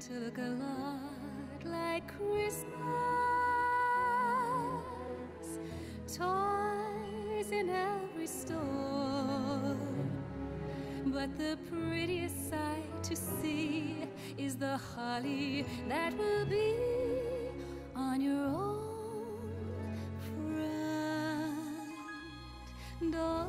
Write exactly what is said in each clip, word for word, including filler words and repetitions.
to look a lot like Christmas. Toys in every store, but the prettiest sight to see is the holly that will be on your own front door.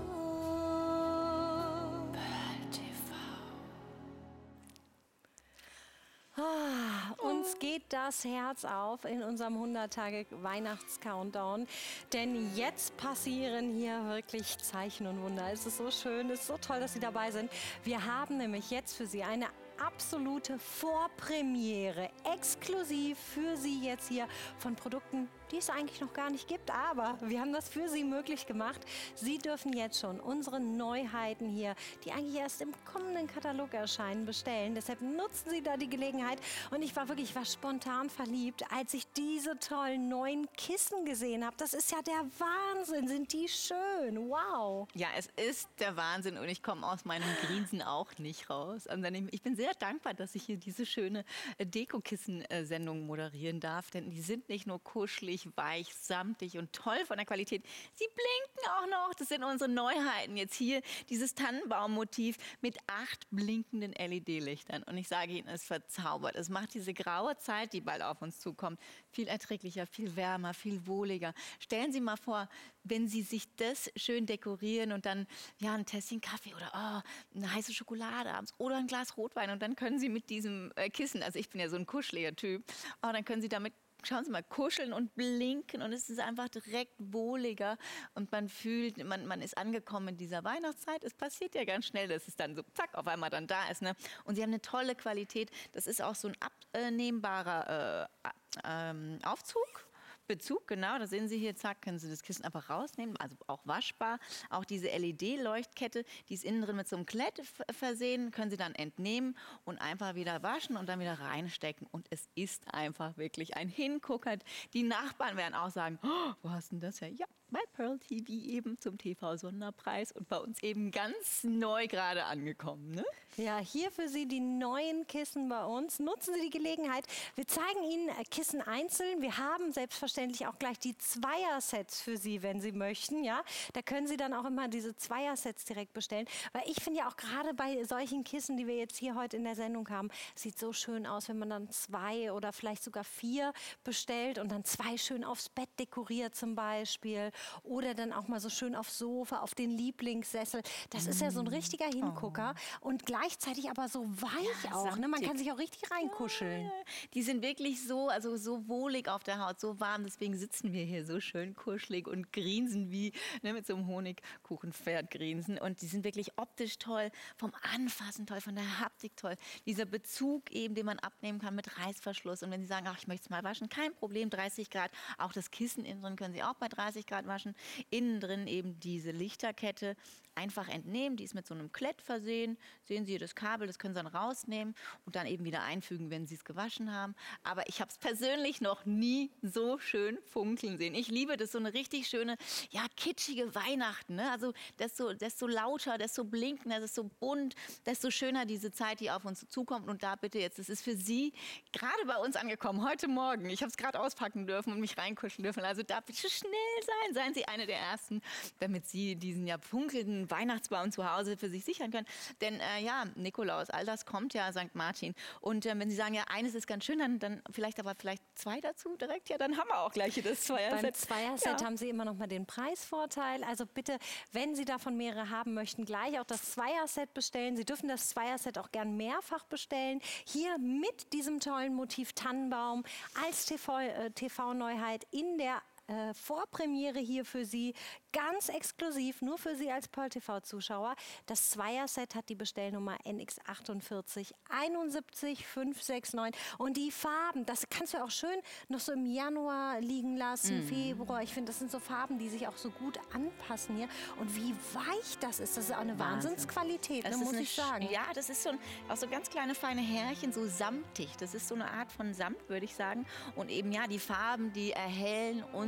Ah, uns geht das Herz auf in unserem hundert-Tage-Weihnachts-Countdown, denn jetzt passieren hier wirklich Zeichen und Wunder. Es ist so schön, es ist so toll, dass Sie dabei sind. Wir haben nämlich jetzt für Sie eine absolute Vorpremiere, exklusiv für Sie jetzt hier von Produkten, die es eigentlich noch gar nicht gibt, aber wir haben das für Sie möglich gemacht. Sie dürfen jetzt schon unsere Neuheiten hier, die eigentlich erst im kommenden Katalog erscheinen, bestellen. Deshalb nutzen Sie da die Gelegenheit. Und ich war wirklich, ich war spontan verliebt, als ich diese tollen neuen Kissen gesehen habe. Das ist ja der Wahnsinn, sind die schön, wow. Ja, es ist der Wahnsinn und ich komme aus meinem Grinsen auch nicht raus. Und ich bin sehr dankbar, dass ich hier diese schöne Dekokissen-Sendung moderieren darf, denn die sind nicht nur kuschelig, weich, samtig und toll von der Qualität. Sie blinken auch noch. Das sind unsere Neuheiten jetzt hier. Dieses Tannenbaummotiv mit acht blinkenden L E D-Lichtern. Und ich sage Ihnen, es verzaubert. Es macht diese graue Zeit, die bald auf uns zukommt, viel erträglicher, viel wärmer, viel wohliger. Stellen Sie mal vor, wenn Sie sich das schön dekorieren und dann ja, ein Tässchen Kaffee oder oh, eine heiße Schokolade abends oder ein Glas Rotwein und dann können Sie mit diesem äh, Kissen, also ich bin ja so ein kuscheliger Typ, oh, dann können Sie damit schauen Sie mal, kuscheln und blinken und es ist einfach direkt wohliger und man fühlt, man, man ist angekommen in dieser Weihnachtszeit. Es passiert ja ganz schnell, dass es dann so zack auf einmal dann da ist. Ne? Und Sie haben eine tolle Qualität. Das ist auch so ein abnehmbarer äh, ähm, Aufzug. Bezug, genau, da sehen Sie hier, zack, können Sie das Kissen einfach rausnehmen, also auch waschbar. Auch diese L E D-Leuchtkette, die ist innen drin mit so einem Klett versehen, können Sie dann entnehmen und einfach wieder waschen und dann wieder reinstecken. Und es ist einfach wirklich ein Hingucker. Die Nachbarn werden auch sagen, oh, wo hast du denn das her? Ja, bei Pearl T V eben zum T V-Sonderpreis und bei uns eben ganz neu gerade angekommen. Ne? Ja, hier für Sie die neuen Kissen bei uns. Nutzen Sie die Gelegenheit. Wir zeigen Ihnen Kissen einzeln. Wir haben selbstverständlich auch gleich die Zweier-Sets für Sie, wenn Sie möchten. Ja, da können Sie dann auch immer diese Zweier-Sets direkt bestellen. Weil ich finde ja auch gerade bei solchen Kissen, die wir jetzt hier heute in der Sendung haben, sieht so schön aus, wenn man dann zwei oder vielleicht sogar vier bestellt und dann zwei schön aufs Bett dekoriert zum Beispiel. Oder dann auch mal so schön aufs Sofa, auf den Lieblingssessel. Das ist ja so ein richtiger Hingucker. Oh. Und gleichzeitig aber so weich ja, auch. Ne? Man kann sich auch richtig reinkuscheln. Ja, die sind wirklich so, also so wohlig auf der Haut, so warm. Deswegen sitzen wir hier so schön kuschelig und grinsen wie ne, mit so einem Honigkuchenpferd grinsen. Und die sind wirklich optisch toll, vom Anfassen toll, von der Haptik toll. Dieser Bezug eben, den man abnehmen kann mit Reißverschluss. Und wenn Sie sagen, ach, ich möchte es mal waschen, kein Problem, dreißig Grad. Auch das Kissen innen drin können Sie auch bei dreißig Grad waschen. Innen drin eben diese Lichterkette einfach entnehmen. Die ist mit so einem Klett versehen. Sehen Sie hier das Kabel, das können Sie dann rausnehmen und dann eben wieder einfügen, wenn Sie es gewaschen haben. Aber ich habe es persönlich noch nie so schön funkeln sehen. Ich liebe das, so eine richtig schöne, ja, kitschige Weihnachten. Ne? Also desto, desto lauter, desto blinkender, desto bunt, desto schöner diese Zeit, die auf uns zukommt. Und da bitte jetzt, das ist für Sie gerade bei uns angekommen, heute Morgen. Ich habe es gerade auspacken dürfen und mich reinkuscheln dürfen. Also da bitte schnell sein, seien Sie eine der Ersten, damit Sie diesen ja funkelnden Weihnachtsbaum zu Hause für sich sichern können. Denn äh, ja, Nikolaus, all das kommt ja, Sankt Martin. Und äh, wenn Sie sagen, ja, eines ist ganz schön, dann, dann vielleicht aber vielleicht zwei dazu direkt, ja, dann haben wir auch gleich hier das Zweier-Set. Beim Zweier-Set ja. haben Sie immer noch mal den Preisvorteil. Also bitte, wenn Sie davon mehrere haben möchten, gleich auch das Zweier-Set bestellen. Sie dürfen das Zweier-Set auch gern mehrfach bestellen. Hier mit diesem tollen Motiv Tannenbaum als T V-Neuheit in der äh, Vorpremiere hier für Sie. Ganz exklusiv, nur für Sie als Pearl T V-Zuschauer. Das Zweier-Set hat die Bestellnummer N X achtundvierzig einundsiebzig fünf sechs neun. Und die Farben, das kannst du auch schön noch so im Januar liegen lassen, mm. Februar. Ich finde, das sind so Farben, die sich auch so gut anpassen hier. Und wie weich das ist, das ist auch eine Wahnsinn. Wahnsinnsqualität, ne, muss ich sagen. Ja, das ist so ein, auch so ganz kleine feine Härchen, so samtig. Das ist so eine Art von Samt, würde ich sagen. Und eben ja, die Farben, die erhellen unser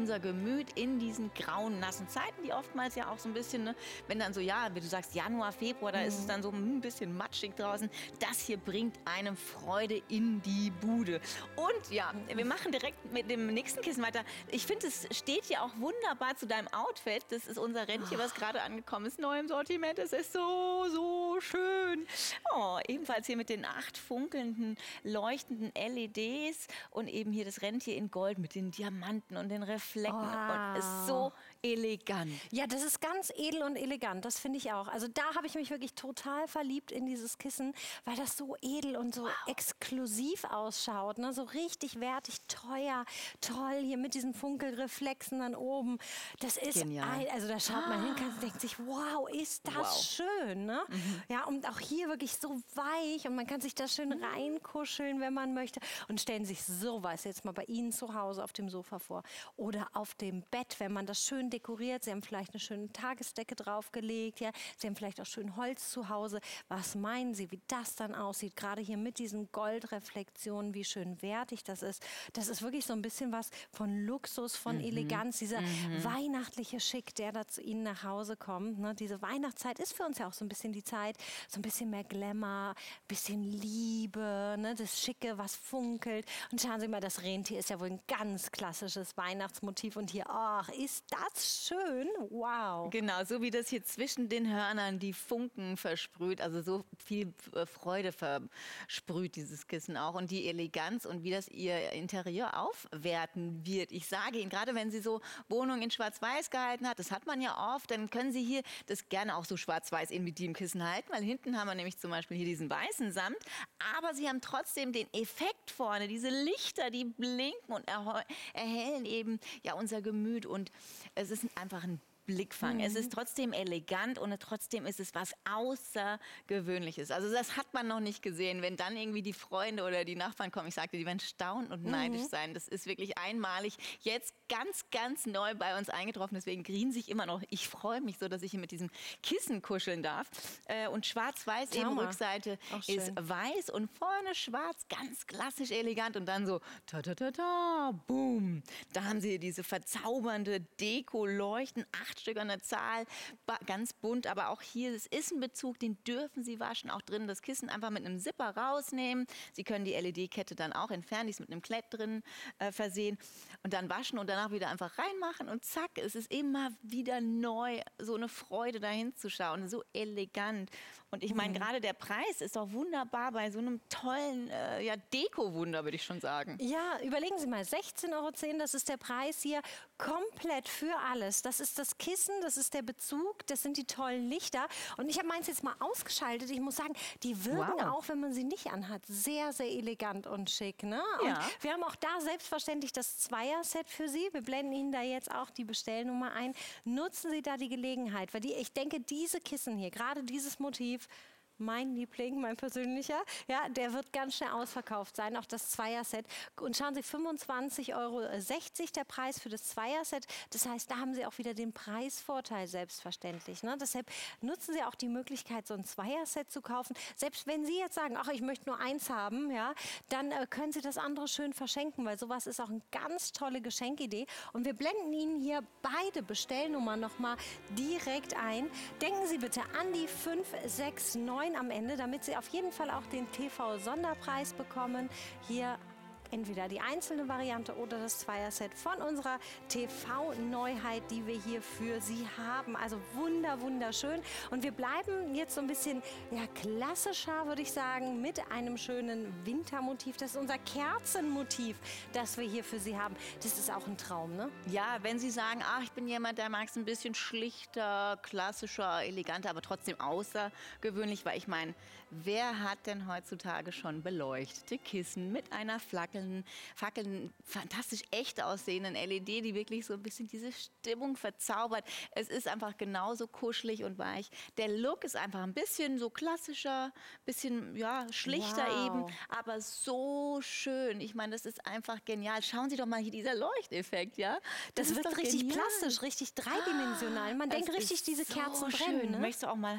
unser Gemüt in diesen grauen, nassen Zeiten, die oftmals ja auch so ein bisschen, ne, wenn dann so, ja, wie du sagst, Januar, Februar, da ist es dann so ein bisschen matschig draußen. Das hier bringt einem Freude in die Bude. Und ja, wir machen direkt mit dem nächsten Kissen weiter. Ich finde, es steht hier auch wunderbar zu deinem Outfit. Das ist unser Rentier, was gerade angekommen ist, neu im Sortiment. Es ist so, so schön. Oh, ebenfalls hier mit den acht funkelnden, leuchtenden L E Ds und eben hier das Rentier in Gold mit den Diamanten und den Reflekten. Oh. Und ist so elegant. Ja, das ist ganz edel und elegant, das finde ich auch. Also da habe ich mich wirklich total verliebt in dieses Kissen, weil das so edel und so wow. exklusiv ausschaut. Ne? So richtig wertig, teuer, toll, hier mit diesen Funkelreflexen dann oben. Das ist, ein, also da schaut man hin und denkt sich, wow, ist das wow. schön. Ne? Mhm. Ja, und auch hier wirklich so weich und man kann sich da schön reinkuscheln, wenn man möchte. Und stellen sich sowas jetzt mal bei Ihnen zu Hause auf dem Sofa vor oder auf dem Bett, wenn man das schön dekoriert. Sie haben vielleicht eine schöne Tagesdecke draufgelegt. Ja? Sie haben vielleicht auch schön Holz zu Hause. Was meinen Sie, wie das dann aussieht? Gerade hier mit diesen Goldreflexionen, wie schön wertig das ist. Das ist wirklich so ein bisschen was von Luxus, von mhm. Eleganz. Dieser mhm. weihnachtliche Schick, der da zu Ihnen nach Hause kommt. Ne? Diese Weihnachtszeit ist für uns ja auch so ein bisschen die Zeit, so ein bisschen mehr Glamour, ein bisschen Liebe, ne? Das Schicke, was funkelt. Und schauen Sie mal, das Rentier ist ja wohl ein ganz klassisches Weihnachtsmotiv. Und hier, ach, ist das schön. Wow. Genau, so wie das hier zwischen den Hörnern die Funken versprüht. Also so viel Freude versprüht dieses Kissen auch. Und die Eleganz und wie das Ihr Interieur aufwerten wird. Ich sage Ihnen, gerade wenn Sie so Wohnungen in Schwarz-Weiß gehalten hat, das hat man ja oft, dann können Sie hier das gerne auch so schwarz-weiß in mit dem Kissen halten, weil hinten haben wir nämlich zum Beispiel hier diesen weißen Samt, aber Sie haben trotzdem den Effekt vorne, diese Lichter, die blinken und erhellen eben ja unser Gemüt und es ist einfach ein Blickfang. Mhm. Es ist trotzdem elegant und trotzdem ist es was Außergewöhnliches. Also das hat man noch nicht gesehen. Wenn dann irgendwie die Freunde oder die Nachbarn kommen, ich sagte, die werden staunen und neidisch mhm. sein. Das ist wirklich einmalig. Jetzt ganz, ganz neu bei uns eingetroffen. Deswegen grinse ich immer noch. Ich freue mich so, dass ich hier mit diesem Kissen kuscheln darf. Und schwarz-weiß eben, Rückseite ist weiß und vorne schwarz, ganz klassisch elegant. Und dann so, ta ta ta ta, boom. Da haben Sie diese verzaubernde Deko-Leuchten, acht Stück an der Zahl, ganz bunt, aber auch hier, es ist ein Bezug, den dürfen Sie waschen, auch drin das Kissen einfach mit einem Zipper rausnehmen. Sie können die L E D-Kette dann auch entfernen, die ist mit einem Klett drin äh, versehen und dann waschen und danach wieder einfach reinmachen und zack, es ist immer wieder neu, so eine Freude dahin zu schauen, so elegant. Und ich meine, mhm. gerade der Preis ist doch wunderbar bei so einem tollen äh, ja, Deko-Wunder, würde ich schon sagen. Ja, überlegen Sie mal, sechzehn Euro zehn, das ist der Preis hier, komplett für alles. Das ist das Kissen, das ist der Bezug, das sind die tollen Lichter. Und ich habe meins jetzt mal ausgeschaltet. Ich muss sagen, die wirken wow. auch, wenn man sie nicht anhat, sehr, sehr elegant und schick. Ne? Und ja. wir haben auch da selbstverständlich das Zweier-Set für Sie. Wir blenden Ihnen da jetzt auch die Bestellnummer ein. Nutzen Sie da die Gelegenheit, weil die, ich denke, diese Kissen hier, gerade dieses Motiv, mein Liebling, mein persönlicher, ja, der wird ganz schnell ausverkauft sein, auch das Zweier-Set. Und schauen Sie, fünfundzwanzig Euro sechzig der Preis für das Zweier-Set. Das heißt, da haben Sie auch wieder den Preisvorteil selbstverständlich. Ne? Deshalb nutzen Sie auch die Möglichkeit, so ein Zweier-Set zu kaufen. Selbst wenn Sie jetzt sagen, ach, ich möchte nur eins haben, ja, dann äh, können Sie das andere schön verschenken, weil sowas ist auch eine ganz tolle Geschenkidee. Und wir blenden Ihnen hier beide Bestellnummern nochmal direkt ein. Denken Sie bitte an die fünf sechs neun am Ende, damit Sie auf jeden Fall auch den T V-Sonderpreis bekommen. Hier entweder die einzelne Variante oder das Zweier-Set von unserer T V-Neuheit, die wir hier für Sie haben. Also wunder, wunderschön. Und wir bleiben jetzt so ein bisschen ja, klassischer, würde ich sagen, mit einem schönen Wintermotiv. Das ist unser Kerzenmotiv, das wir hier für Sie haben. Das ist auch ein Traum, ne? Ja, wenn Sie sagen, ach, ich bin jemand, der mag es ein bisschen schlichter, klassischer, eleganter, aber trotzdem außergewöhnlich, weil ich meine, wer hat denn heutzutage schon beleuchtete Kissen mit einer Flagge? Fackeln, fantastisch echt aussehenden L E D, die wirklich so ein bisschen diese Stimmung verzaubert. Es ist einfach genauso kuschelig und weich. Der Look ist einfach ein bisschen so klassischer, bisschen ja, schlichter wow. eben, aber so schön. Ich meine, das ist einfach genial. Schauen Sie doch mal hier, dieser Leuchteffekt, ja? Das, das wird richtig genial. Plastisch, richtig dreidimensional. Man das denkt richtig, diese so Kerzen brennen. Ne? Möchtest du auch mal...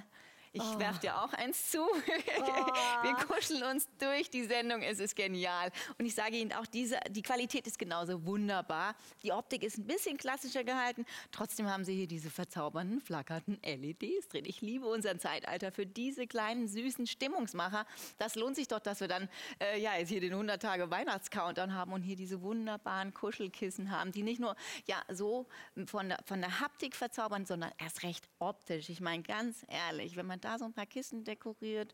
Ich oh. werfe dir auch eins zu. Oh. Wir kuscheln uns durch die Sendung. Es ist genial. Und ich sage Ihnen auch, diese, die Qualität ist genauso wunderbar. Die Optik ist ein bisschen klassischer gehalten. Trotzdem haben Sie hier diese verzaubernden, flackernden L E Ds drin. Ich liebe unseren Zeitalter für diese kleinen, süßen Stimmungsmacher. Das lohnt sich doch, dass wir dann äh, ja, jetzt hier den hundert Tage Weihnachts-Countdown haben und hier diese wunderbaren Kuschelkissen haben, die nicht nur ja, so von der, von der Haptik verzaubern, sondern erst recht optisch. Ich meine, ganz ehrlich, wenn man da so ein paar Kissen dekoriert,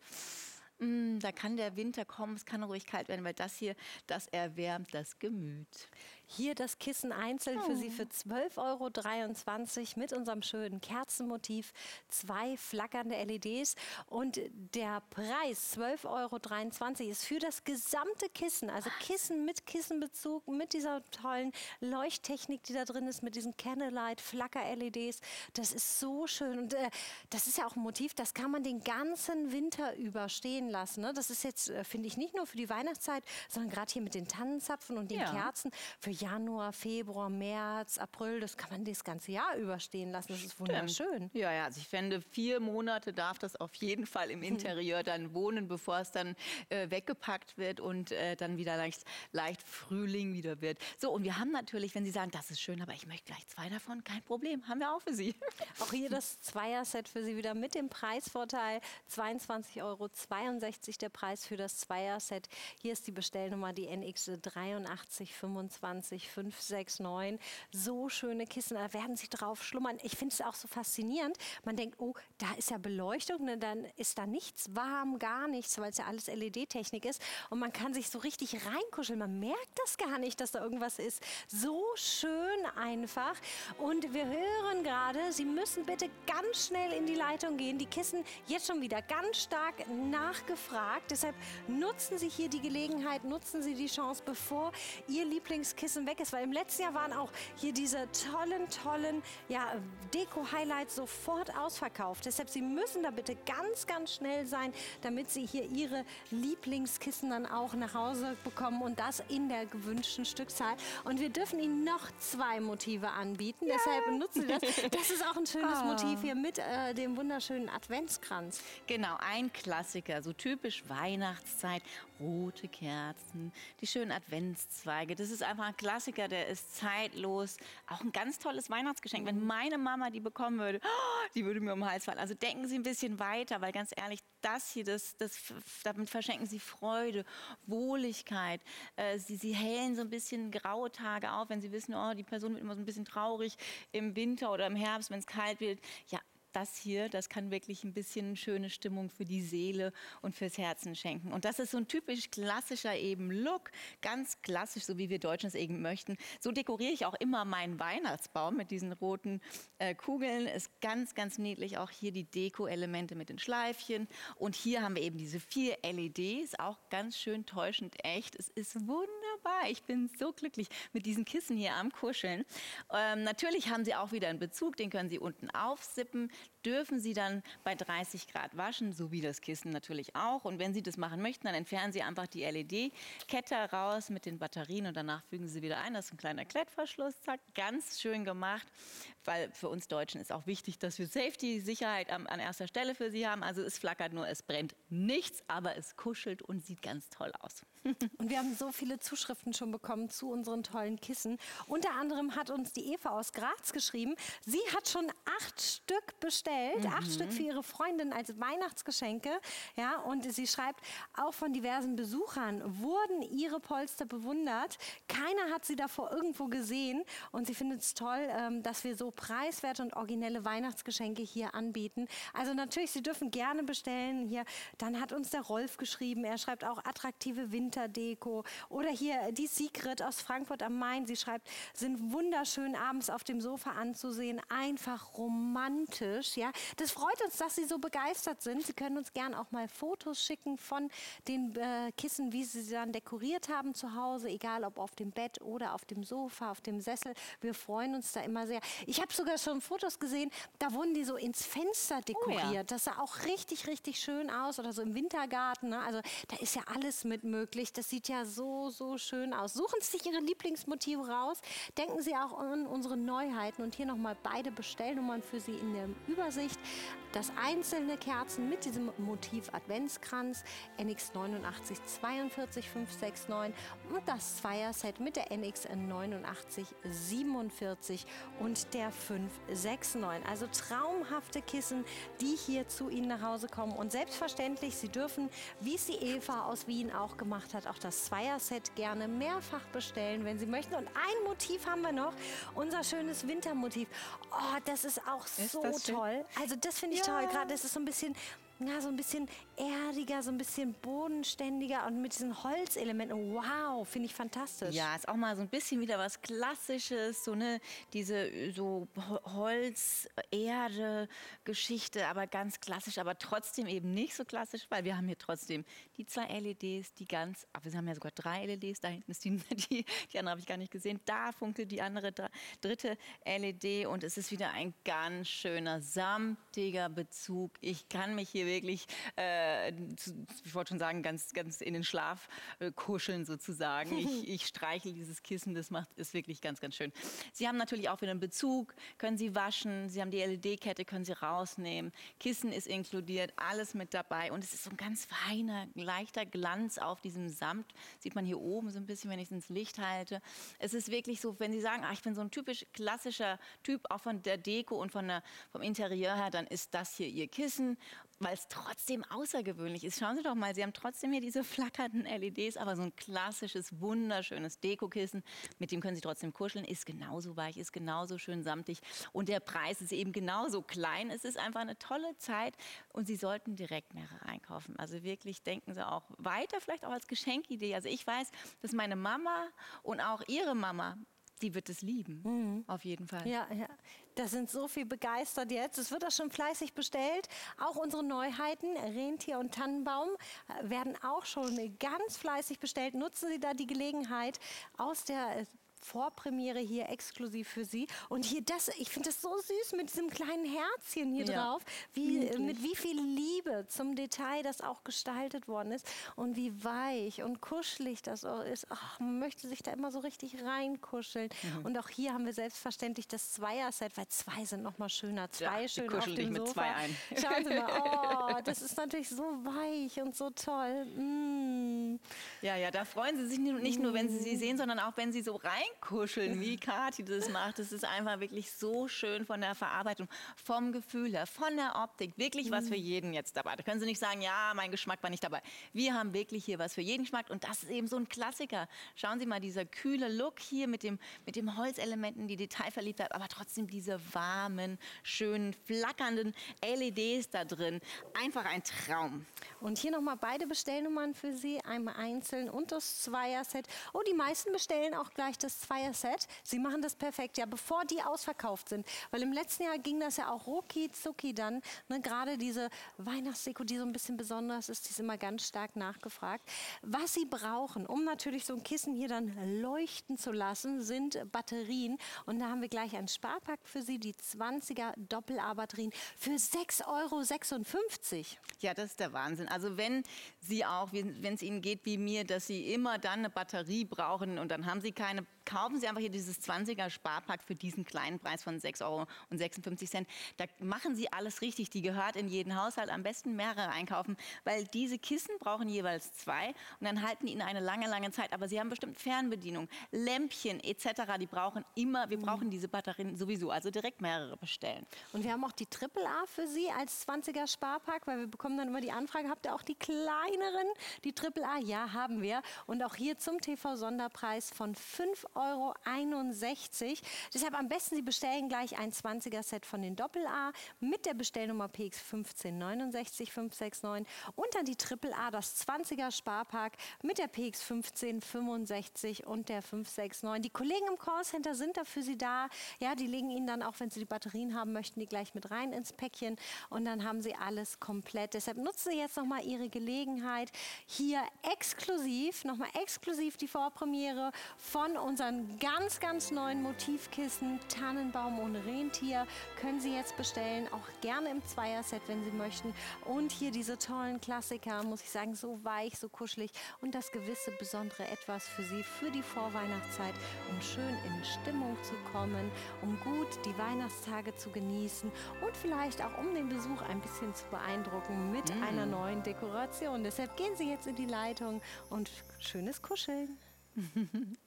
mh, da kann der Winter kommen, es kann ruhig kalt werden, weil das hier, das erwärmt das Gemüt. Hier das Kissen einzeln für Sie für zwölf Euro dreiundzwanzig mit unserem schönen Kerzenmotiv, zwei flackernde L E Ds und der Preis zwölf Euro dreiundzwanzig ist für das gesamte Kissen, also Kissen mit Kissenbezug, mit dieser tollen Leuchttechnik, die da drin ist, mit diesen Candlelight Flacker-L E Ds. Das ist so schön und äh, das ist ja auch ein Motiv, das kann man den ganzen Winter über stehen lassen. Ne? Das ist jetzt, äh, finde ich, nicht nur für die Weihnachtszeit, sondern gerade hier mit den Tannenzapfen und den Ja. Kerzen für Januar, Februar, März, April, das kann man das ganze Jahr überstehen lassen. Das ist wunderschön. Ja, ja, also ich finde, vier Monate darf das auf jeden Fall im Interieur dann wohnen, bevor es dann äh, weggepackt wird und äh, dann wieder leicht, leicht Frühling wieder wird. So, und wir haben natürlich, wenn Sie sagen, das ist schön, aber ich möchte gleich zwei davon, kein Problem, haben wir auch für Sie. Auch hier das Zweier-Set für Sie wieder mit dem Preisvorteil. zweiundzwanzig Euro zweiundsechzig der Preis für das Zweier-Set. Hier ist die Bestellnummer, die N X dreiundachtzig fünfundzwanzig fünf sechs neun. So schöne Kissen, da werden Sie drauf schlummern. Ich finde es auch so faszinierend. Man denkt, oh, da ist ja Beleuchtung, ne? Dann ist da nichts warm, gar nichts, weil es ja alles L E D-Technik ist. Und man kann sich so richtig reinkuscheln. Man merkt das gar nicht, dass da irgendwas ist. So schön einfach. Und wir hören gerade, Sie müssen bitte ganz schnell in die Leitung gehen. Die Kissen jetzt schon wieder ganz stark nachgefragt. Deshalb nutzen Sie hier die Gelegenheit, nutzen Sie die Chance, bevor Ihr Lieblingskissen weg ist, weil im letzten Jahr waren auch hier diese tollen, tollen ja, Deko-Highlights sofort ausverkauft. Deshalb, Sie müssen da bitte ganz, ganz schnell sein, damit Sie hier Ihre Lieblingskissen dann auch nach Hause bekommen und das in der gewünschten Stückzahl. Und wir dürfen Ihnen noch zwei Motive anbieten, ja. Deshalb nutzen Sie das. Das ist auch ein schönes oh. Motiv hier mit äh, dem wunderschönen Adventskranz. Genau, ein Klassiker, so typisch Weihnachtszeit, rote Kerzen, die schönen Adventszweige. Das ist einfach ein Klassiker, der ist zeitlos. Auch ein ganz tolles Weihnachtsgeschenk. Wenn meine Mama die bekommen würde, oh, die würde mir um den Hals fallen. Also denken Sie ein bisschen weiter, weil ganz ehrlich, das hier, das, das, damit verschenken Sie Freude, Wohligkeit. Äh, Sie, Sie hellen so ein bisschen graue Tage auf, wenn Sie wissen, oh, die Person wird immer so ein bisschen traurig im Winter oder im Herbst, wenn es kalt wird. Ja, das hier, das kann wirklich ein bisschen schöne Stimmung für die Seele und fürs Herzen schenken. Und das ist so ein typisch klassischer eben Look, ganz klassisch, so wie wir Deutschen es eben möchten. So dekoriere ich auch immer meinen Weihnachtsbaum mit diesen roten äh, Kugeln. Ist ganz, ganz niedlich. Auch hier die Deko-Elemente mit den Schleifchen. Und hier haben wir eben diese vier L E Ds, auch ganz schön täuschend echt. Es ist wunderbar. Ich bin so glücklich mit diesen Kissen hier am Kuscheln. Ähm, natürlich haben Sie auch wieder einen Bezug, den können Sie unten aufsippen. Dürfen Sie dann bei dreißig Grad waschen, so wie das Kissen natürlich auch. Und wenn Sie das machen möchten, dann entfernen Sie einfach die L E D-Kette raus mit den Batterien und danach fügen Sie wieder ein. Das ist ein kleiner Klettverschluss, zack, ganz schön gemacht. Weil für uns Deutschen ist auch wichtig, dass wir Safety, Sicherheit an, an erster Stelle für Sie haben. Also es flackert nur, es brennt nichts, aber es kuschelt und sieht ganz toll aus. Und wir haben so viele Zuschriften schon bekommen zu unseren tollen Kissen. Unter anderem hat uns die Eva aus Graz geschrieben, sie hat schon acht Stück bestellt, mhm. acht Stück für ihre Freundin als Weihnachtsgeschenke. Ja, und sie schreibt, auch von diversen Besuchern wurden ihre Polster bewundert. Keiner hat sie davor irgendwo gesehen und sie findet es toll, dass wir so preiswerte und originelle Weihnachtsgeschenke hier anbieten. Also natürlich, Sie dürfen gerne bestellen. Hier, dann hat uns der Rolf geschrieben, er schreibt auch attraktive Winterdeko. Oder hier die Sigrid aus Frankfurt am Main, sie schreibt, sind wunderschön abends auf dem Sofa anzusehen, einfach romantisch. Ja, das freut uns, dass Sie so begeistert sind. Sie können uns gerne auch mal Fotos schicken von den äh, Kissen, wie Sie sie dann dekoriert haben zu Hause, egal ob auf dem Bett oder auf dem Sofa, auf dem Sessel. Wir freuen uns da immer sehr. Ich habe sogar schon Fotos gesehen, da wurden die so ins Fenster dekoriert. Oh ja. Das sah auch richtig, richtig schön aus. Oder so im Wintergarten. Ne? Also da ist ja alles mit möglich. Das sieht ja so, so schön aus. Suchen Sie sich Ihre Lieblingsmotive raus. Denken Sie auch an unsere Neuheiten. Und hier nochmal beide Bestellnummern für Sie in dem Übersicht. Das einzelne Kerzen mit diesem Motiv Adventskranz, N X neunundachtzig zweiundvierzig fünfhundertneunundsechzig und das Zweierset mit der N X neunundachtzig siebenundvierzig und der fünfhundertneunundsechzig. Also traumhafte Kissen, die hier zu Ihnen nach Hause kommen. Und selbstverständlich, Sie dürfen, wie es die Eva aus Wien auch gemacht hat, auch das Zweierset gerne mehrfach bestellen, wenn Sie möchten. Und ein Motiv haben wir noch, unser schönes Wintermotiv. Oh, das ist auch Ist so das schön? toll. Also das finde ich Ja. toll. Gerade das ist so ein bisschen, ja, so ein bisschen erdiger, so ein bisschen bodenständiger und mit diesen Holzelementen. Wow, finde ich fantastisch. Ja, ist auch mal so ein bisschen wieder was Klassisches, so eine, diese so Holz-Erde-Geschichte, aber ganz klassisch, aber trotzdem eben nicht so klassisch, weil wir haben hier trotzdem die zwei L E Ds, die ganz, aber wir haben ja sogar drei L E Ds, da hinten ist die, die, die andere habe ich gar nicht gesehen, da funkelt die andere dr- dritte L E D und es ist wieder ein ganz schöner, samtiger Bezug. Ich kann mich hier wirklich, äh, zu, ich wollte schon sagen, ganz, ganz in den Schlaf äh, kuscheln sozusagen. Ich, ich streichel dieses Kissen, das macht, ist wirklich ganz, ganz schön. Sie haben natürlich auch wieder einen Bezug, können Sie waschen, Sie haben die L E D-Kette, können Sie rausnehmen. Kissen ist inkludiert, alles mit dabei und es ist so ein ganz feiner, leichter Glanz auf diesem Samt. Sieht man hier oben so ein bisschen, wenn ich es ins Licht halte. Es ist wirklich so, wenn Sie sagen, ach, ich bin so ein typisch klassischer Typ, auch von der Deko und von der, vom Interieur her, dann ist das hier Ihr Kissen, weil es trotzdem außergewöhnlich ist. Schauen Sie doch mal, Sie haben trotzdem hier diese flackernden L E Ds, aber so ein klassisches, wunderschönes Dekokissen, mit dem können Sie trotzdem kuscheln, ist genauso weich, ist genauso schön samtig und der Preis ist eben genauso klein. Es ist einfach eine tolle Zeit und Sie sollten direkt mehrere einkaufen. Also wirklich denken Sie auch weiter, vielleicht auch als Geschenkidee. Also ich weiß, dass meine Mama und auch Ihre Mama, die wird es lieben, auf jeden Fall. Ja, ja. Da sind so viel begeistert jetzt. Es wird auch schon fleißig bestellt. Auch unsere Neuheiten, Rentier und Tannenbaum, äh, werden auch schon ganz fleißig bestellt. Nutzen Sie da die Gelegenheit aus der äh, Vorpremiere hier exklusiv für Sie. Und hier das, ich finde das so süß mit diesem kleinen Herzchen hier Ja, drauf, wie, niedlich. mit wie viel Liebe zum Detail das auch gestaltet worden ist und wie weich und kuschelig das auch ist. Ach, man möchte sich da immer so richtig reinkuscheln. Mhm. Und auch hier haben wir selbstverständlich das Zweier-Set, weil zwei sind noch mal schöner. Zwei Ja, ich schön auf kuschel dich dem mit Sofa. zwei ein. Schauen Sie mal, oh, das ist natürlich so weich und so toll. Mm. Ja, ja, da freuen Sie sich nicht nur, wenn Sie sie sehen, sondern auch, wenn Sie so reinkuscheln, wie Kathi das macht. Das ist einfach wirklich so schön von der Verarbeitung, vom Gefühl her, von der Optik. Wirklich was für jeden jetzt dabei. Da können Sie nicht sagen, ja, mein Geschmack war nicht dabei. Wir haben wirklich hier was für jeden Geschmack und das ist eben so ein Klassiker. Schauen Sie mal, dieser kühle Look hier mit dem, mit dem Holzelementen, die Detailverliebtheit, aber trotzdem diese warmen, schönen, flackernden L E Ds da drin. Einfach ein Traum. Und hier nochmal beide Bestellnummern für Sie, einmal einzeln und das Zweier-Set. Oh, die meisten bestellen auch gleich das Zweier-Set. Sie machen das perfekt, ja, bevor die ausverkauft sind. Weil im letzten Jahr ging das ja auch rucki zucki dann. Ne, gerade diese Weihnachtsdeko, die so ein bisschen besonders ist, die ist immer ganz stark nachgefragt. Was Sie brauchen, um natürlich so ein Kissen hier dann leuchten zu lassen, sind Batterien. Und da haben wir gleich einen Sparpack für Sie, die zwanziger Doppel-A-Batterien für sechs Euro sechsundfünfzig. Ja, das ist der Wahnsinn. Also wenn Sie auch, wenn es Ihnen geht wie mir, dass Sie immer dann eine Batterie brauchen und dann haben Sie keine, kaufen Sie einfach hier dieses zwanziger Sparpack für diesen kleinen Preis von sechs Euro sechsundfünfzig. Da machen Sie alles richtig. Die gehört in jeden Haushalt. Am besten mehrere einkaufen, weil diese Kissen brauchen jeweils zwei und dann halten die Ihnen eine lange, lange Zeit. Aber Sie haben bestimmt Fernbedienung, Lämpchen et cetera. Die brauchen immer, wir brauchen diese Batterien sowieso. Also direkt mehrere bestellen. Und wir haben auch die Triple A für Sie als zwanziger Sparpack, weil wir bekommen dann immer die Anfrage, habt ihr auch die kleineren, die Triple A? Ja, haben wir. Und auch hier zum T V-Sonderpreis von fünf Euro einundsechzig. Deshalb am besten Sie bestellen gleich ein zwanziger Set von den Doppel A mit der Bestellnummer P X eins fünf neun sechs fünf sechs neun und dann die Triple A, das zwanziger Sparpack mit der P X eins fünf fünfundsechzig und der fünf sechs neun. Die Kollegen im Callcenter sind da für Sie da. Ja, die legen Ihnen dann auch, wenn Sie die Batterien haben möchten, die gleich mit rein ins Päckchen und dann haben Sie alles komplett. Deshalb nutzen Sie jetzt noch mal Ihre Gelegenheit, hier exklusiv exklusiv, nochmal exklusiv die Vorpremiere von unseren ganz, ganz neuen Motivkissen Tannenbaum und Rentier. Können Sie jetzt bestellen, auch gerne im Zweierset, wenn Sie möchten. Und hier diese tollen Klassiker, muss ich sagen, so weich, so kuschelig und das gewisse besondere Etwas für Sie für die Vorweihnachtszeit, um schön in Stimmung zu kommen, um gut die Weihnachtstage zu genießen und vielleicht auch um den Besuch ein bisschen zu beeindrucken mit mm. einer neuen Dekoration. Deshalb gehen Sie jetzt in die Leitung und schönes Kuscheln.